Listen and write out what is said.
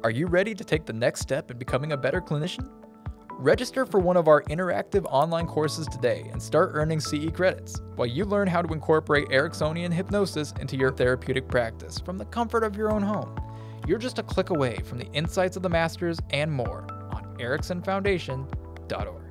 Are you ready to take the next step in becoming a better clinician? Register for one of our interactive online courses today and start earning CE credits while you learn how to incorporate Ericksonian hypnosis into your therapeutic practice from the comfort of your own home. You're just a click away from the insights of the masters and more on ericksonfoundation.org.